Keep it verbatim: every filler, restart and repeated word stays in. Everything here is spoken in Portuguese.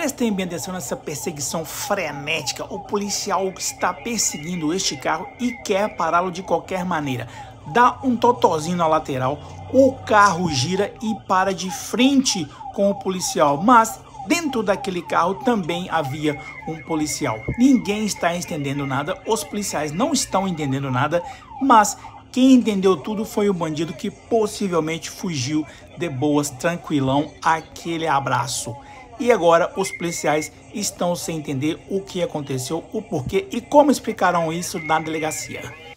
Prestem bem atenção nessa perseguição frenética. O policial está perseguindo este carro e quer pará-lo de qualquer maneira. Dá um totozinho na lateral, o carro gira e para de frente com o policial, mas dentro daquele carro também havia um policial. Ninguém está entendendo nada, os policiais não estão entendendo nada, mas quem entendeu tudo foi o bandido que possivelmente fugiu de boas, tranquilão, aquele abraço. E agora os policiais estão sem entender o que aconteceu, o porquê e como explicarão isso na delegacia.